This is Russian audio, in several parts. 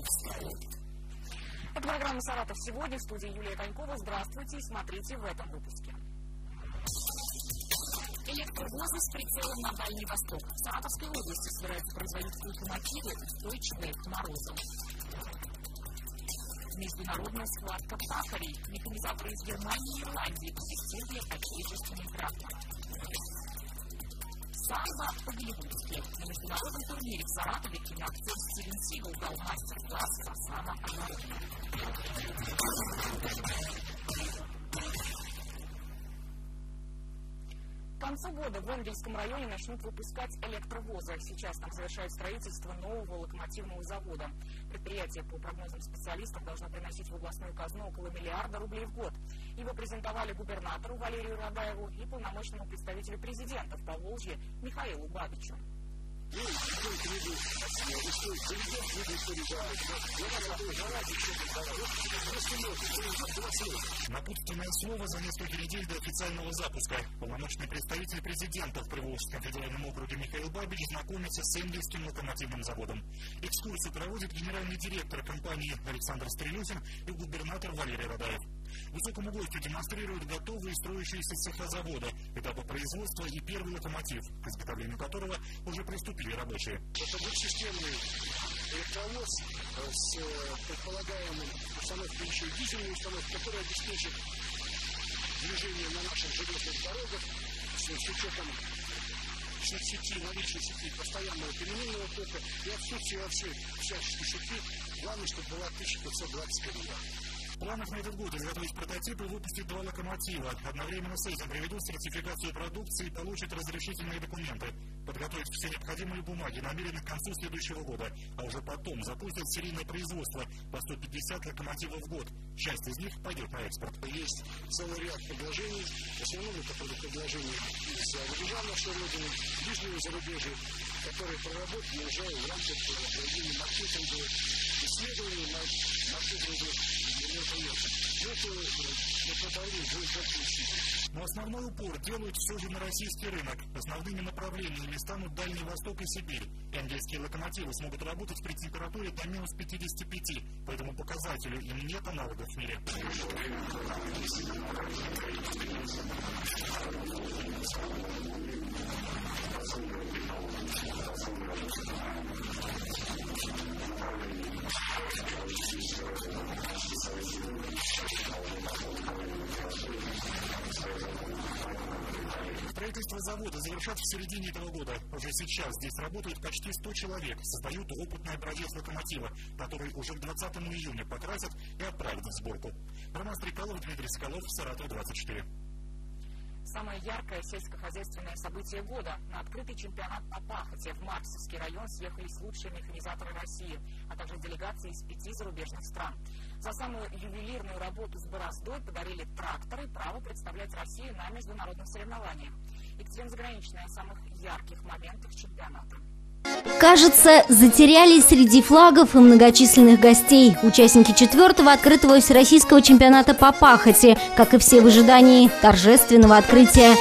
Это программа «Саратов сегодня», в студии Юлия Конькова. Здравствуйте и смотрите в этом выпуске. Электровозы с прицелом на Дальний Восток. В Саратовской области собираются производить локомотивы, устойчивые к морозам. Международная схватка пахарей. Механизаторы из Германии и Ирландии протестировали отечественный трактор. Самбо по-голливудски. На международном турнире в Саратове киноактер Стивен Сигал дал мастер-класс по самообороне. К концу года в Энгельском районе начнут выпускать электровозы. Сейчас там завершают строительство нового локомотивного завода. Предприятие, по прогнозам специалистов, должно приносить в областную казну около $1 миллиарда в год. Его презентовали губернатору Валерию Радаеву и полномочному представителю президента в Поволжье Михаилу Бабичу. Напутственное слово за несколько недель до официального запуска. Полномочный представитель президента в Приволжском федеральном округе Михаил Бабич знакомится с Энгельским локомотивным заводом. Экскурсию проводит генеральный директор компании Александр Стрелюхин и губернатор Валерий Радаев. Высокому гостю демонстрируют готовые строящиеся цеха завода, этапы производства и первый локомотив, к изготовлению которого уже приступили рабочие. Это двухсистемный электровоз с предполагаемой установкой еще и дизельной установки, которая обеспечит движение на наших железных дорогах с учетом сети, наличия сети постоянного переменного тока и отсутствия вообще всяческой сети. Главное, чтобы была 1520 км. В планах на этот год изготовить прототипы и выпустить 2 локомотива. Одновременно с этим проведут сертификацию продукции и получат разрешительные документы. Подготовить все необходимые бумаги намерены к концу следующего года, а уже потом запустят серийное производство по 150 локомотивов в год. Часть из них пойдет на экспорт. Есть целый ряд предложений. В основном это предложения из-за рубежа нашей родины, ближнего зарубежья, которые проработаны уже в рамках проведения маркетинговых исследований, маркетинговых. Но основной упор делают все же на российский рынок. Основными направлениями станут Дальний Восток и Сибирь. Энгельские локомотивы смогут работать при температуре до минус 55. По этому показателю им нет аналогов в мире. Строительство завода завершат в середине этого года. Уже сейчас здесь работают почти 100 человек. Создают опытный образец локомотива, который уже к 20 июня покрасят и отправят в сборку. Роман Стрекалов, Дмитрий Соколов, Саратов 24. Самое яркое сельскохозяйственное событие года. На открытый чемпионат по пахоте в Марксовский район съехались лучшие механизаторы России, а также делегации из 5 зарубежных стран. За самую ювелирную работу с бороздой подарили трактор и право представлять Россию на международных соревнованиях. Екатерина Заграничная о самых ярких моментах чемпионата. Кажется, затерялись среди флагов и многочисленных гостей. Участники 4-го открытого всероссийского чемпионата по пахоте, как и все в ожидании торжественного открытия.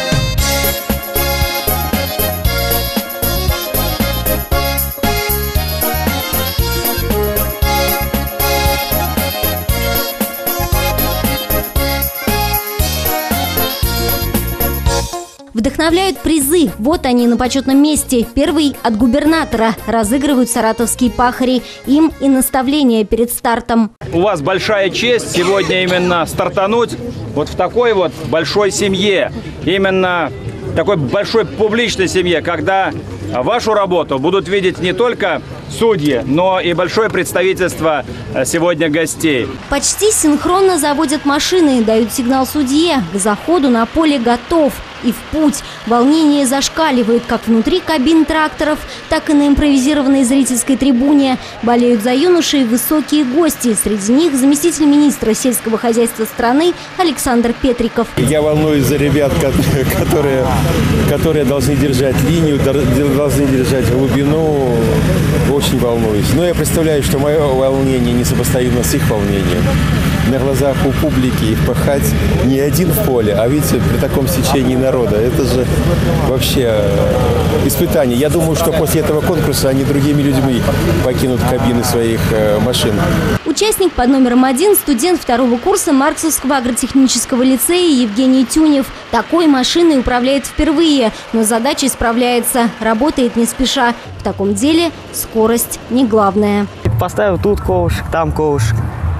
Вдохновляют призы. Вот они на почетном месте. Первый от губернатора. Разыгрывают саратовские пахари. Им и наставления перед стартом. У вас большая честь сегодня именно стартануть вот в такой вот большой семье. Именно такой большой публичной семье, когда вашу работу будут видеть не только судьи, но и большое представительство сегодня гостей. Почти синхронно заводят машины, дают сигнал судье. К заходу на поле готов. И в путь. Волнение зашкаливает как внутри кабин тракторов, так и на импровизированной зрительской трибуне. Болеют за юношей высокие гости. Среди них заместитель министра сельского хозяйства страны Александр Петриков. Я волнуюсь за ребят, которые должны держать линию, должны держать глубину. Очень волнуюсь. Но я представляю, что мое волнение несопоставимо с их волнением. на глазах у публики и пахать не один в поле, а видите, при таком стечении народа. Это же вообще испытание. Я думаю, что после этого конкурса они другими людьми покинут кабины своих машин. Участник под номером 1 – студент 2-го курса Марксовского агротехнического лицея Евгений Тюнев. Такой машиной управляет впервые, но с задачей справляется, работает не спеша. В таком деле скорость не главное. Поставил тут ковшик, там ковшик.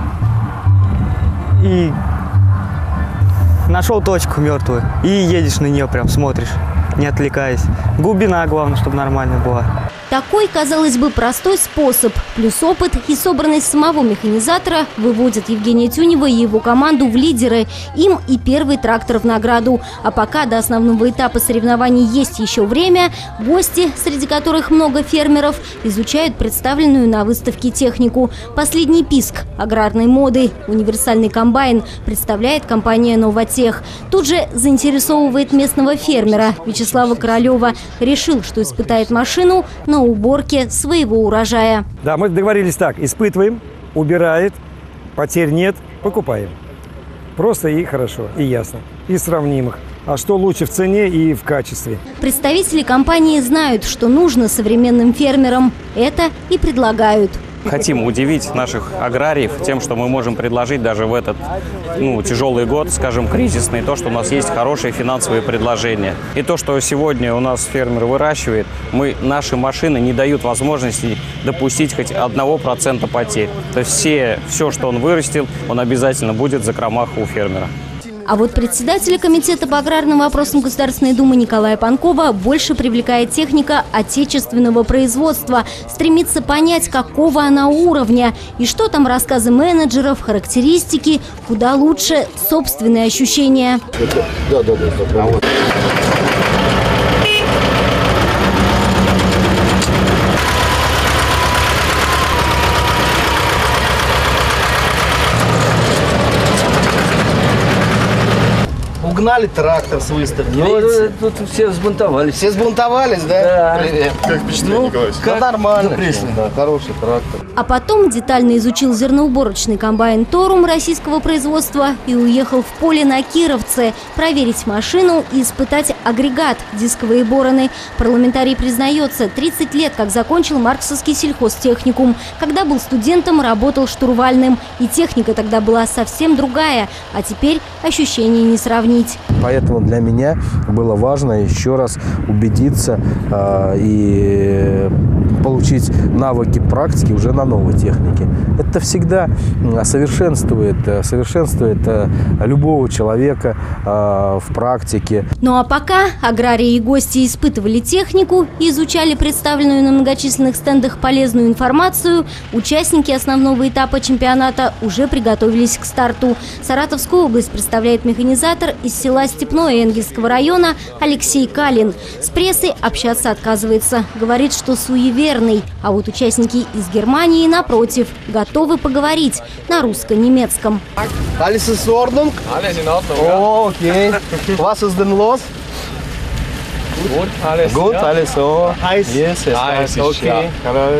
И нашел точку мертвую. И едешь на нее, прям смотришь, не отвлекаясь. Глубина, главное, чтобы нормально была. Такой, казалось бы, простой способ, плюс опыт и собранность самого механизатора выводят Евгения Тюнева и его команду в лидеры. Им и первый трактор в награду. А пока до основного этапа соревнований есть еще время, гости, среди которых много фермеров, изучают представленную на выставке технику. Последний писк аграрной моды – универсальный комбайн представляет компания «Новотех». Тут же заинтересовывает местного фермера Вячеслава Королева. Решил, что испытает машину на уборке своего урожая. Да, мы договорились так. Испытываем, убирает, потерь нет, покупаем. Просто и хорошо, и ясно, и сравнимых. А что лучше в цене и в качестве? Представители компании знают, что нужно современным фермерам. Это и предлагают. Хотим удивить наших аграриев тем, что мы можем предложить даже в этот тяжелый год, скажем, кризисный, то, что у нас есть хорошие финансовые предложения. И то, что сегодня у нас фермер выращивает, наши машины не дают возможности допустить хоть 1% потерь. То есть все, что он вырастил, он обязательно будет в закромах у фермера. А вот председателя комитета по аграрным вопросам Государственной Думы Николая Панкова больше привлекает техника отечественного производства. Стремится понять, какого она уровня. И что там рассказы менеджеров, характеристики, куда лучше собственные ощущения. Угнали трактор с выставки. Тут все взбунтовались. Все взбунтовались, да? Да. Привет. Как впечатление, Николай? Нормально. Да, хороший трактор. А потом детально изучил зерноуборочный комбайн «Торум» российского производства и уехал в поле на Кировце проверить машину и испытать агрегат дисковые бороны. Парламентарий признается, 30 лет как закончил Марксовский сельхозтехникум. Когда был студентом, работал штурвальным. И техника тогда была совсем другая, а теперь ощущений не сравнить. Поэтому для меня было важно еще раз убедиться и получить навыки практики уже на новой технике. Это всегда совершенствует любого человека в практике. Ну а пока аграрии и гости испытывали технику и изучали представленную на многочисленных стендах полезную информацию, участники основного этапа чемпионата уже приготовились к старту. Саратовскую область представляет механизатор из села Степное Энгельского района Алексей Калин. С прессой общаться отказывается. Говорит, что суеверный. А вот участники из Германии, напротив, готовы поговорить на русско-немецком. Alles ist in Ordnung? Alles in Ordnung. Oh, okay. Was ist denn los? Gut, alles. Gut, alles so. Heiß. Yes, Heiß, okay.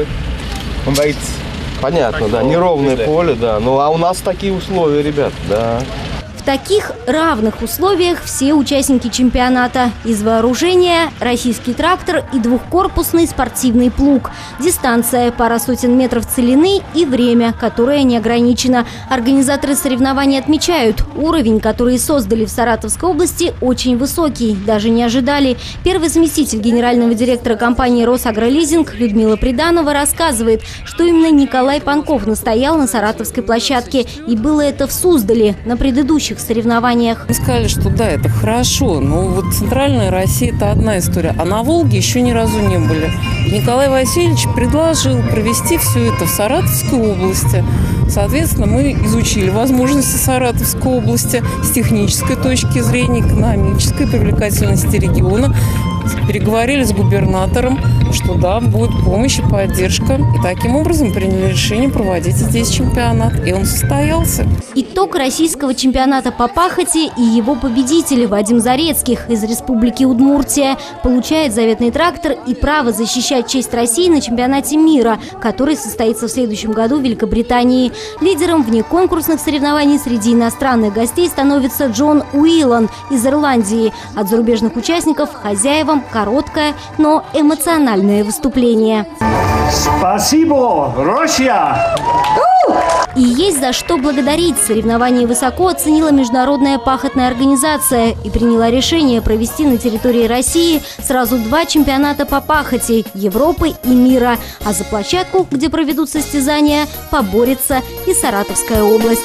Понятно, да, неровное поле, да. Ну, а у нас такие условия, ребят, да. В таких равных условиях все участники чемпионата. Из вооружения российский трактор и двухкорпусный спортивный плуг. Дистанция – пара сотен метров целины и время, которое не ограничено. Организаторы соревнований отмечают, уровень, который создали в Саратовской области, очень высокий. Даже не ожидали. Первый заместитель генерального директора компании «Росагролизинг» Людмила Приданова рассказывает, что именно Николай Панков настоял на саратовской площадке. И было это в Суздале на предыдущих соревнованиях. Мы сказали, что да, это хорошо, но вот центральная Россия – это одна история, а на Волге еще ни разу не были. И Николай Васильевич предложил провести все это в Саратовской области. Соответственно, мы изучили возможности Саратовской области с технической точки зрения, экономической привлекательности региона. переговорили с губернатором, что да, будет помощь и поддержка. И таким образом приняли решение проводить здесь чемпионат. И он состоялся. Итог российского чемпионата по пахоте и его победитель Вадим Зарецких из Республики Удмуртия получает заветный трактор и право защищать честь России на чемпионате мира, который состоится в следующем году в Великобритании. Лидером внеконкурсных соревнований среди иностранных гостей становится Джон Уиллан из Ирландии. От зарубежных участников хозяевам короткое, но эмоциональное выступление. Спасибо, Россия! И есть за что благодарить. Соревнования высоко оценила Международная пахотная организация и приняла решение провести на территории России сразу 2 чемпионата по пахоте Европы и мира. А за площадку, где проведут состязания, поборется и Саратовская область.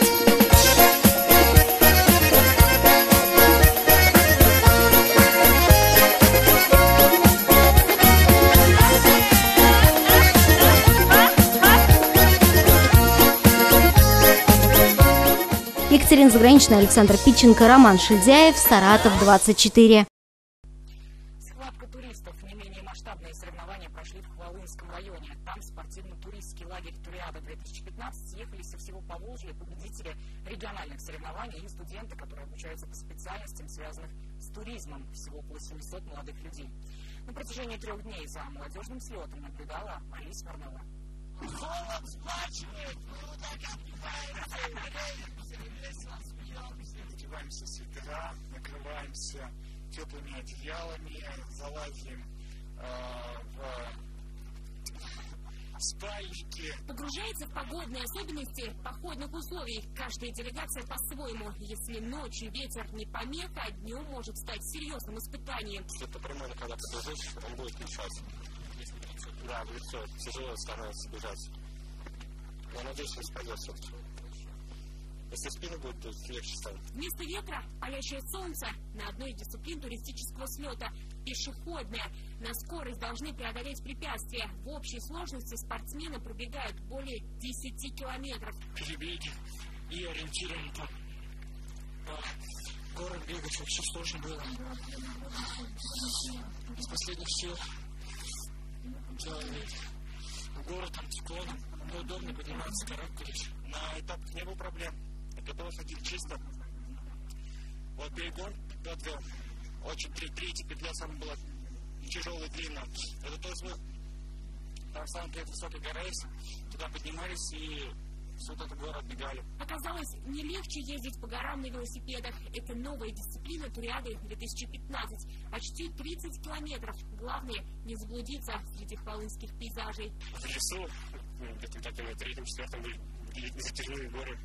Екатерина Заграничная, Александр Питченко, Роман Шильдяев, Саратов, 24. Схватка туристов. Не менее масштабные соревнования прошли в Хвалынском районе. Там спортивно-туристский лагерь Туриада-2015 съехались со всего Поволжья победители региональных соревнований и студенты, которые обучаются по специальностям, связанных с туризмом. Всего около 700 молодых людей. На протяжении 3 дней за молодежным слетом наблюдала Мария Смирнова. Одеваемся в свитера, накрываемся теплыми одеялами, залазим в спальники. Погружается в погодные особенности походных условий. Каждая делегация по-своему. Если ночью ветер не помеха, а днем может стать серьезным испытанием. Это прямой, когда побежишь, он будет мешать. Да, в лицо. Тяжело становится бежать. Я надеюсь, не спадет все-таки. Если спину будет, то легче станет. Вместо ветра палящее солнце. На одной из дисциплин туристического слета пешеходная. На скорость должны преодолеть препятствия. В общей сложности спортсмены пробегают более 10 километров. Перебеги и ориентирование там. Город бегать вообще сложно было. Из последних сил делали в город там циклоном. Неудобно подниматься, карабкались. На этапах не было проблем. Это было ходить чисто. Вот перегон подвел. Очень третья петля самая была тяжелая, длинная. Это тоже мы там самая высокая гора есть. Туда поднимались и вот этот город бегали. Оказалось, не легче ездить по горам на велосипедах. Это новая дисциплина Туриады 2015. Почти 30 километров. Главное, не заблудиться среди хвалынских пейзажей. В лесу, где-то так на 3-4 были затяжные горы.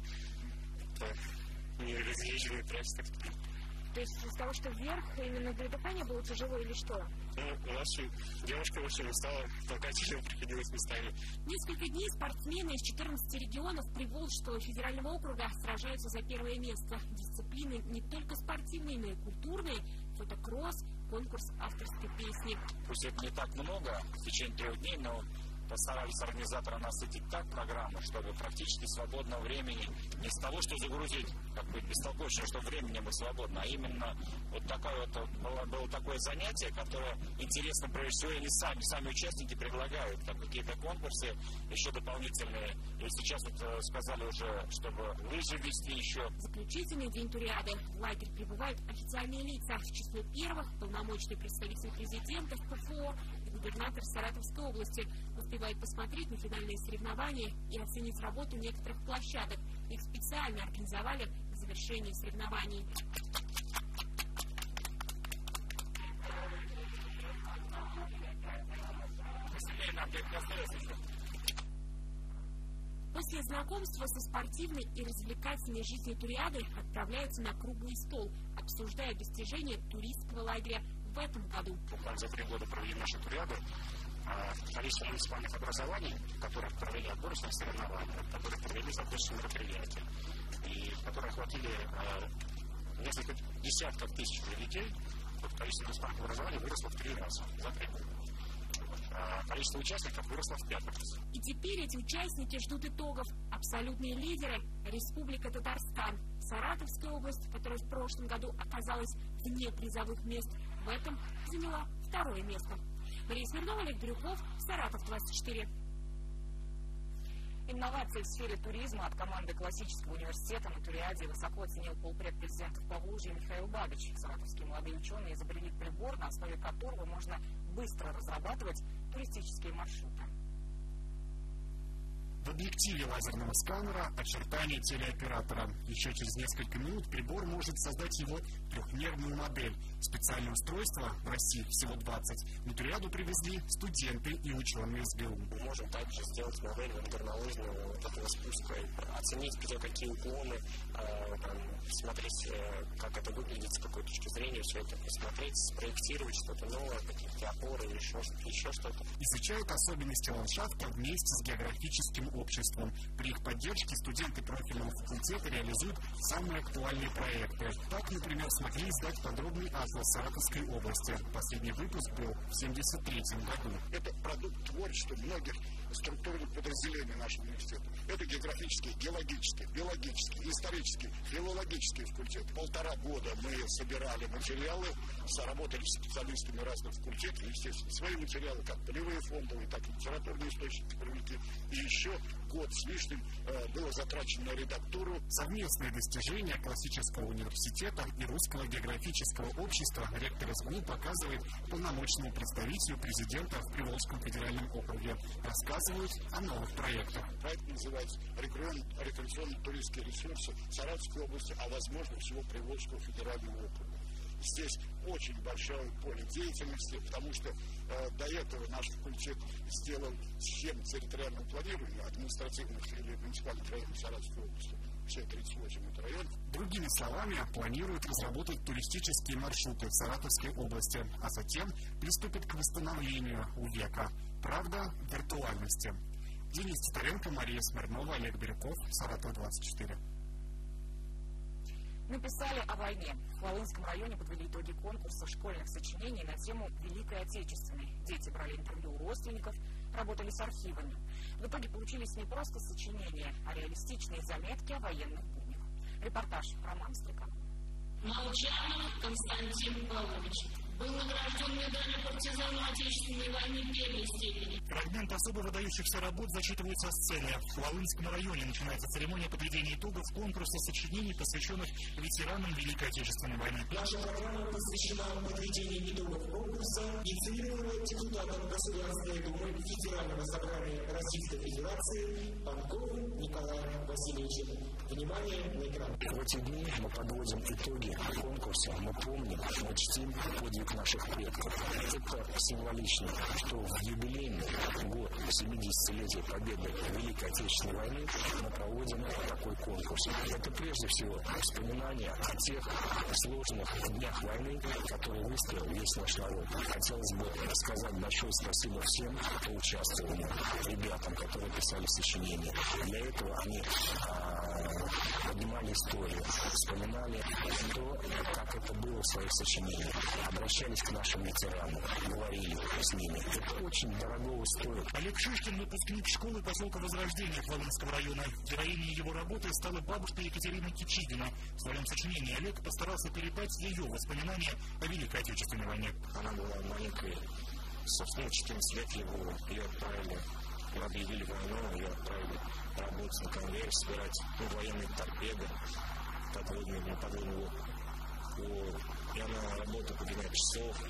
Не разъезженные трассы, так сказать. То есть из-за того, что вверх именно для дыхания было тяжело или что? Ну, у нас девушка очень устала, толкать ее приходилось местами. Несколько дней спортсмены из 14 регионов Приволжского федерального округа сражаются за первое место. Дисциплины не только спортивные, но и культурные. Фотокросс, конкурс авторской песни. Пусть это не так много в течение 3 дней, но постарались организаторы насытить так программу, чтобы практически свободного времени не с того, что загрузить, как бы бестолковщина, чтобы времени не было свободно, а именно вот такое вот было такое занятие, которое интересно прежде всего, они сами участники предлагают там какие-то конкурсы еще дополнительные. И сейчас вот сказали уже, чтобы лыжи вести еще. Заключительный день Туриады. В лагерь прибывают официальные лица. В числе первых полномочный представитель президента в ПФО и губернатор Саратовской области. Успевает посмотреть на финальные соревнования и оценить работу некоторых площадок. Их специально организовали к завершению соревнований. После знакомства со спортивной и развлекательной жизнью Туриады отправляются на круглый стол, обсуждая достижения туристского лагеря в этом году. За 3 года провели нашу Туриаду. Количество муниципальных образований, которые провели отборочные соревнования, которые провели законченные мероприятия, и которые охватили несколько десятков тысяч детей, количество муниципальных образований выросло в 3 раза за 3 года. Количество участников выросло в 5 раз. И теперь эти участники ждут итогов. Абсолютные лидеры – Республика Татарстан. Саратовская область, которая в прошлом году оказалась вне призовых мест, в этом заняла второе место. Мария Смирнова, Олег Бирюков, Саратов 24. Инновации в сфере туризма от команды Классического университета на Туриаде высоко оценил полпред президентов Поволжья Михаил Бабич. Саратовские молодые ученые изобрели прибор, на основе которого можно быстро разрабатывать туристические маршруты. В объективе лазерного сканера очертания телеоператора. Еще через несколько минут прибор может создать его трехмерную модель. Специальное устройство в России всего 20. На Туриаду привезли студенты и ученые из ГУ. Мы можем также сделать модель горнолыжного вот этого спуска, оценить, где какие уклоны, смотреть, как это выглядит с какой точки зрения, все это посмотреть, спроектировать что-то новое, какие-то опоры или еще что-то. Изучают особенности ландшафта вместе с географическим обществом. При их поддержке студенты профильного факультета реализуют самые актуальные проекты. Так, например, смогли издать подробный атлас Саратовской области. Последний выпуск был в 1973 году. Это продукт творчества многих структурных подразделений нашего университета. Это географический, геологический, биологический, исторический, филологический факультет. 1,5 года мы собирали материалы, работали с специалистами разных факультетов, естественно, свои материалы, как полевые фондовые, так и литературные источники привлекли. И еще год с лишним было затрачено на редактуру. Совместные достижения Классического университета и Русского географического общества ректор СГУ показывает полномочному представителю президента в Приволжском федеральном округе. Рассказывают о новых проектах. Проект называется «Рекреационно-туристские ресурсы Саратовской области, а возможно всего Приволжского федерального округа». Здесь очень большое поле деятельности, потому что до этого наш факультет сделал схему территориального планирования административных или муниципальных районов Саратовской области. Все 38 это район. Другими словами, планируют разработать туристические маршруты в Саратовской области, а затем приступят к восстановлению УВЕКа. Правда, в виртуальности. Денис Титаренко, Мария Смирнова, Олег Бирюков, Саратов 24. Написали о войне. В Волынском районе подвели итоги конкурса школьных сочинений на тему Великой Отечественной. Дети брали интервью у родственников, работали с архивами. В итоге получились не просто сочинения, а реалистичные заметки о военных буднях. Репортаж Роман Стреков. Молчанов Константин Павлович был награжден медалью партизану Отечественной войны первой степени. Фрагмент особо выдающихся работ зачитывают со сцены. В Волынском районе начинается церемония подведения итогов конкурса сочинений, посвященных ветеранам Великой Отечественной войны. Наша программа посвящена подведению итогов конкурса, инициированного депутатом Государственной Думы Федерального собрания Российской Федерации Панковым Николаем Васильевичем. Внимание на экран. В эти дни мы подводим итоги конкурса, мы помним, мы чтим подвиг наших предков. Это символично, что в юбилейный год 70-летия победы Великой Отечественной войны мы проводим такой конкурс. Это прежде всего вспоминание о тех сложных днях войны, которые выстоял весь наш народ. Хотелось бы сказать большое спасибо всем, кто участвовал, ребятам, которые писали сочинения. Для этого они поднимали историю, вспоминали то, как это было в своих сочинениях, обращались к нашим ветеранам, говорили с ними. Это очень дорого стоит. Олег Шишкин, выпускник школы поселка Возрождения Волынского района. Героиней его работы стала бабушка Екатерина Кичигина. В своем сочинении Олег постарался передать ее воспоминания о Великой Отечественной войне. Она была маленькой, собственно, 14 лет ее отправили. Мы объявили войну, ее отправили работать на конвейере, собирать военные торпеды, подводные лодки. И она работала по 12 часов.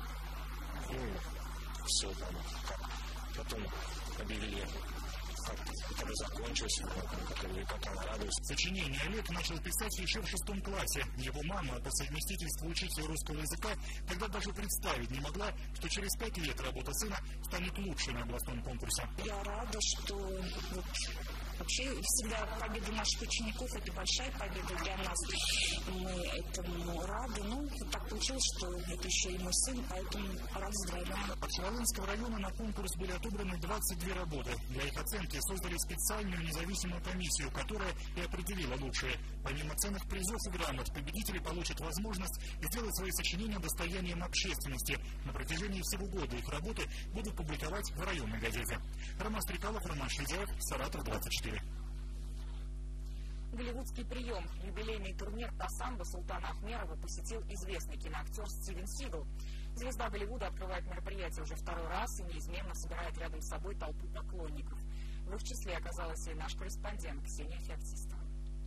Все там, потом объявили, когда закончилось, как она радуется. Сочинение Олег начал писать еще в 6 классе. Его мама, по совместительству учителя русского языка, тогда даже представить не могла, что через 5 лет работа сына станет лучшей на областном конкурсе. Я рада, что вообще всегда победа наших учеников – это большая победа для нас. Мы этому рады. Так получилось, что это еще и мой сын, поэтому рад здравия. От Волынского района на конкурс были отобраны 22 работы. Для их оценки создали специальную независимую комиссию, которая и определила лучшие. Помимо ценных призов и грамот, победители получат возможность сделать свои сочинения достоянием общественности. На протяжении всего года их работы будут публиковать в районной газете. Роман Стрекалов, Роман Шведяев, Саратов 24. Голливудский прием. Юбилейный турнир по самбо Султана Ахмерова посетил известный киноактер Стивен Сигал. Звезда Голливуда открывает мероприятие уже второй раз и неизменно собирает рядом с собой толпу поклонников. В их числе оказалась и наш корреспондент Ксения Феоктистова.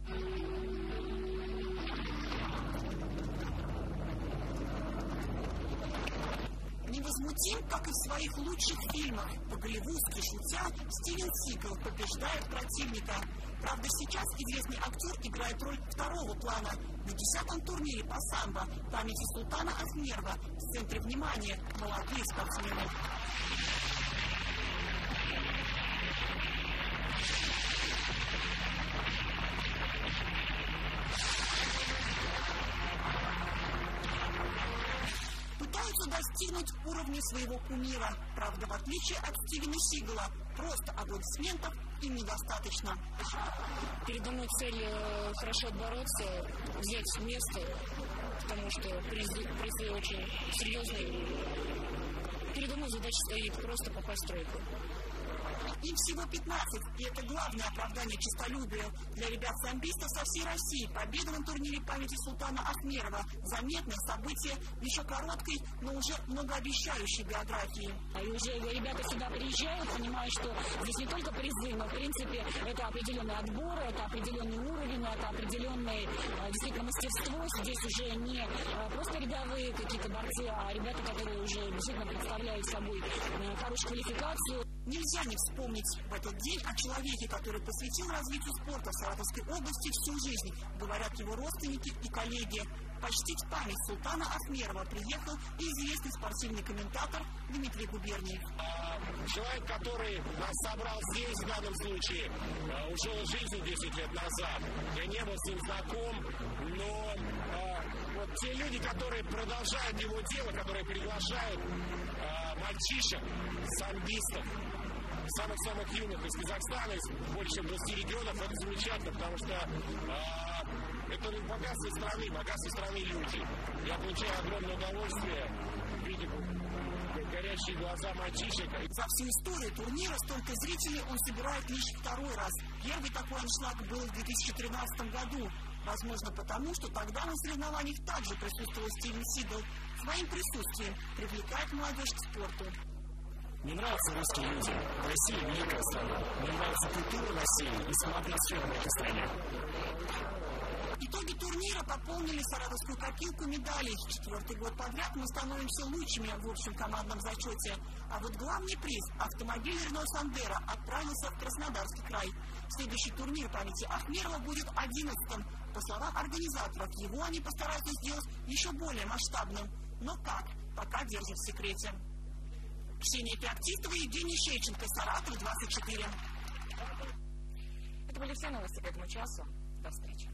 Невозмутим, как и в своих лучших фильмах. По-голливудски шутя, Стивен Сигал побеждает противника. Правда, сейчас известный актер играет роль второго плана. На 10-м турнире по самбо памяти султана Ахмерова в центре внимания молодые спортсмены. Пытаются достигнуть уровня своего кумира. Правда, в отличие от Стивена Сигала, просто аплодисментов им недостаточно. Передо мной цель хорошо отбороться, взять место, потому что призы очень серьезные. Передо мной задача стоит просто попасть в тройку. Им всего 15, и это главное оправдание честолюбию для ребят-самбистов со всей России. Победа на турнире памяти султана Ахмерова. Заметное событие в еще короткой, но уже многообещающей биографии. И уже ребята сюда приезжают, понимая, что здесь не только призы, но в принципе это определенный отбор, это определенный уровень, это определенное действительно мастерство. Здесь уже не просто рядовые какие-то борцы, а ребята, которые уже действительно представляют собой хорошую квалификацию. Нельзя не вспомнить в этот день о человеке, который посвятил развитию спорта в Саратовской области всю жизнь, говорят его родственники и коллеги. Почтить память султана Ахмерова приехал и известный спортивный комментатор Дмитрий Губерниев. Человек, который нас собрал здесь, в данном случае, ушел из жизни 10 лет назад. Я не был с ним знаком, но вот те люди, которые продолжают его дело, которые приглашают мальчишек, самбистов, самых-самых юных из Казахстана, из больше чем 20 регионов, это замечательно, потому что это богатство страны люди. Я получаю огромное удовольствие, видя горящие глаза мальчишек. За всю историю турнира столько зрителей он собирает лишь второй раз. Первый такой аншлаг был в 2013 году. Возможно, потому, что тогда на соревнованиях также присутствовал Стивен Сигал. Своим присутствием привлекает молодежь к спорту. Мне нравятся русские люди. Россия великая страна. Мне нравится культура России и сама атмосфера в этой стране. Итоги турнира пополнили саратовскую копилку медалей. 4-й год подряд мы становимся лучшими в общем командном зачете. А вот главный приз – автомобиль Renault Sandero отправился в Краснодарский край. Следующий турнир памяти Ахмерова будет 11-м. По словам организаторов, его они постараются сделать еще более масштабным. Но как? Пока держат в секрете. Ксения Феоктистова, Евгений Шейченко, Саратов, 24. Это были все новости к этому часу. До встречи.